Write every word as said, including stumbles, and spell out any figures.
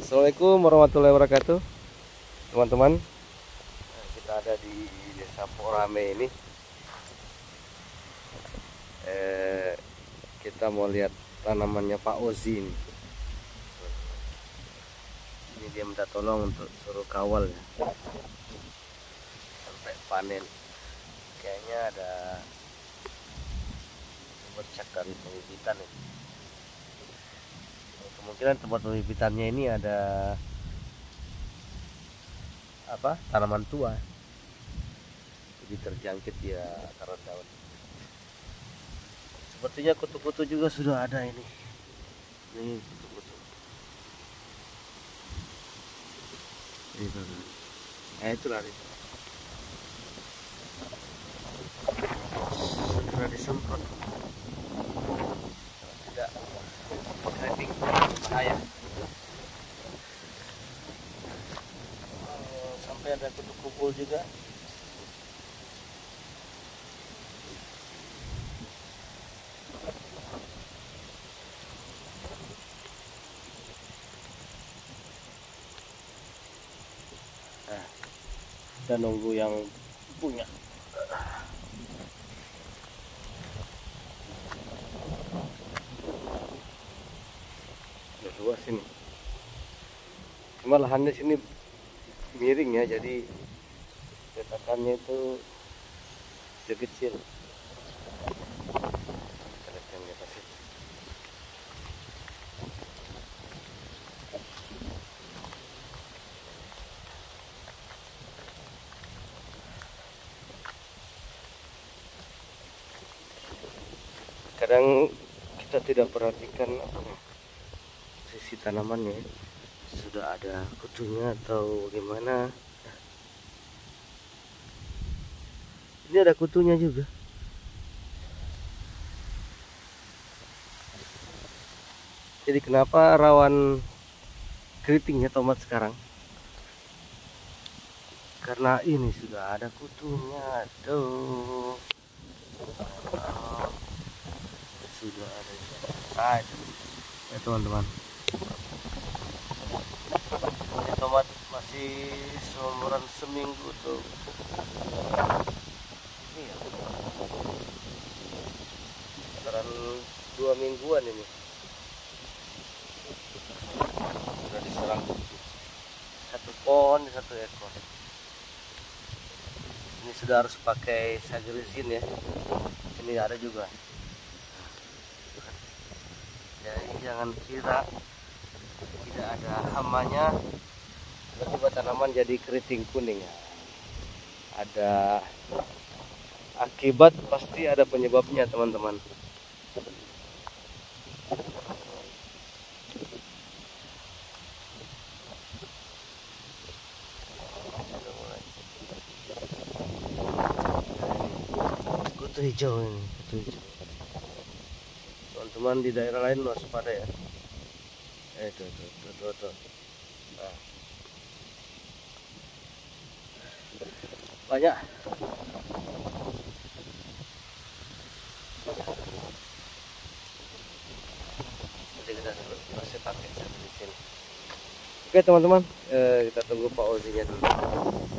Assalamualaikum warahmatullahi wabarakatuh, teman-teman. Kita ada di Desa Porame ini. Eh, kita mau lihat tanamannya Pak Ozi ini. Ini dia minta tolong untuk suruh kawal ya, sampai panen. Kayaknya ada bercak dari pembibitan ini. Kemungkinan tempat pembibitannya ini ada apa tanaman tua, jadi terjangkit ya akar daun. Sepertinya kutu-kutu juga sudah ada ini. Ini kutu-kutu. Itu, eh itu lari. Segera disemprot. Tidak keriting bahaya. Oh, sampai ada kutu kumpul juga. Nah, kita nunggu yang punya. Udah luas ini. Cuma lahannya sini miring ya, jadi cetakannya itu kecil. Kita lihat yang di atas itu. Kadang kita tidak perhatikan apa sisi tanamannya, sudah ada kutunya atau bagaimana. Ini ada kutunya juga. Jadi kenapa rawan keritingnya tomat sekarang? Karena ini sudah ada kutunya. Tuh, sudah ada. Ah, ya teman-teman, ini tomat masih seumuran seminggu tuh. Ini ya, sekitar dua mingguan ini sudah diserang kutu. Satu pohon satu ekor. Ini sudah harus pakai sagrizin ya. Ini ada juga. Jadi jangan kira tidak ada hamanya tiba-tiba tanaman jadi keriting kuning ya. Ada akibat, pasti ada penyebabnya teman-teman. Kutu hijau ini, kutu hijau. Teman-teman di daerah lain waspada ya. Eh tuh tuh tuh tuh, tuh. Nah. Banyak. Jadi kita masih pakai di sini. Oke teman-teman, eh, kita tunggu Pak Ozinya dulu.